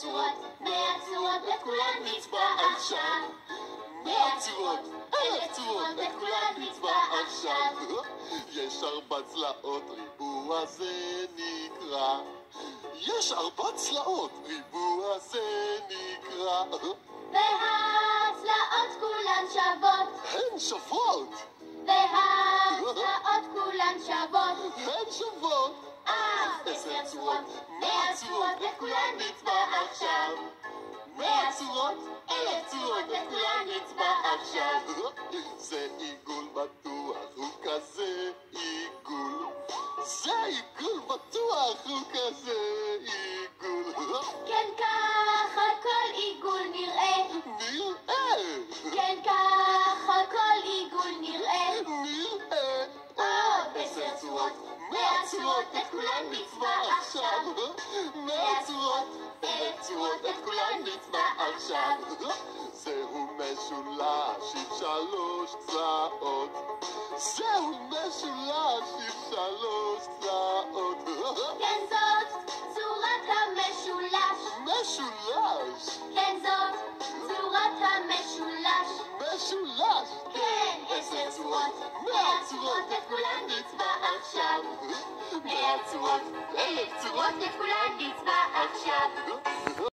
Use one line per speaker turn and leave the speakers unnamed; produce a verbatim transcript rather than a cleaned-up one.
צורות, מאה צורות, את כולן נצבע עכשיו. מאה צורות, אלף צורות, את כולן נצבע עכשיו.
יש ארבע צלעות, ריבוע זה נקרא. יש ארבע צלעות, ריבוע זה נקרא.
והצלעות כולן שוות.
הן שוות.
והצלעות כולן שוות.
הן שוות.
עשר צורות, מאה צורות, את כולן נצבע עכשיו. מאה צורות, אלף צורות, את כולן נצבע עכשיו.
זה עיגול בטוח, הוא כזה עיגול. זה עיגול בטוח, הוא כזה עיגול.
כן, ככה כל עיגול נראה.
נראה.
כן, ככה כל עיגול נראה.
נראה.
עוד עשר צורות, מאה צורות, את כולן נצבע עכשיו.
מאה צורות,
אלף צורות, את כולן נצבע עכשיו.
זהו משולש עם שלוש צלעות. זהו משולש עם שלוש צלעות.
כן, זאת צורת המשולש.
משולש.
כן, זאת צורת המשולש.
משולש.
כן, עשר צורות, מאה צורות, את כולן נצבע עכשיו. מאה צורות, אלף צורות, את כולן נצבע עכשיו.